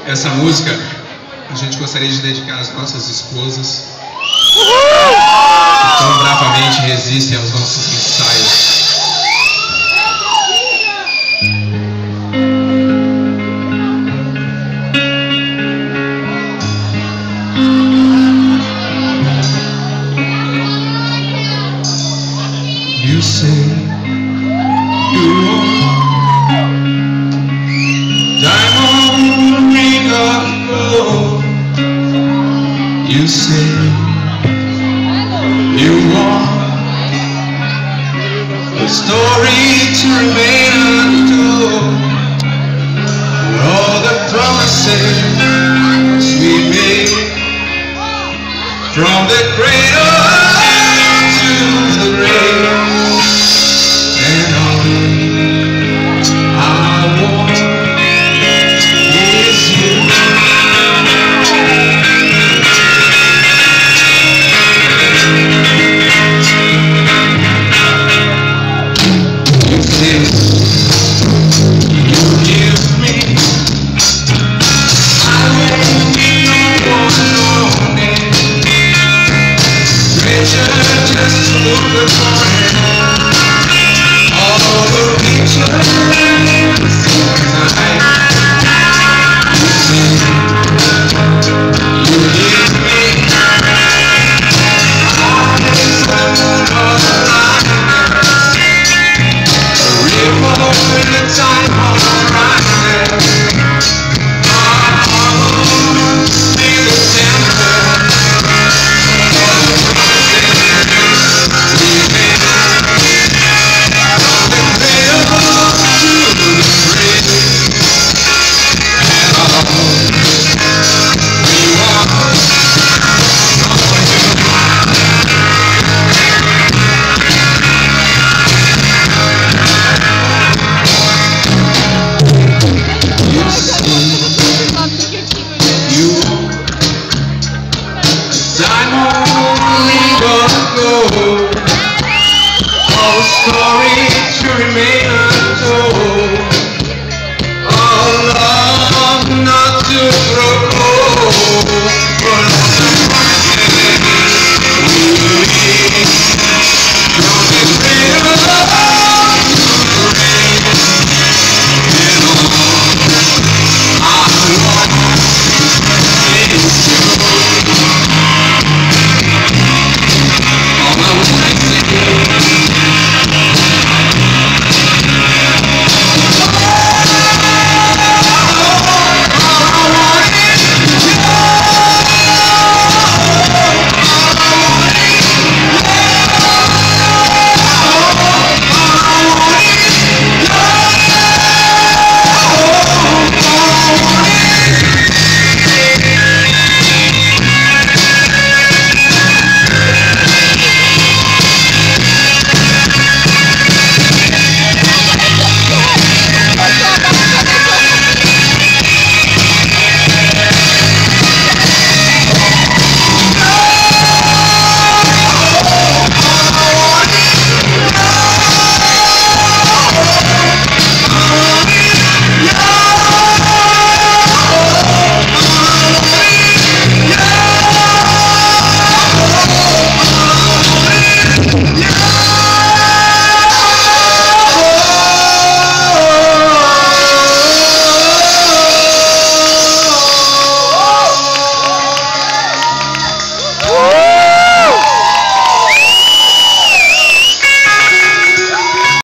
Essa música a gente gostaria de dedicar às nossas esposas que tão bravamente resistem aos nossos ensaios. You say you want diamond ring of gold. You say you want a story to remain untold. All the promises we made from the cradle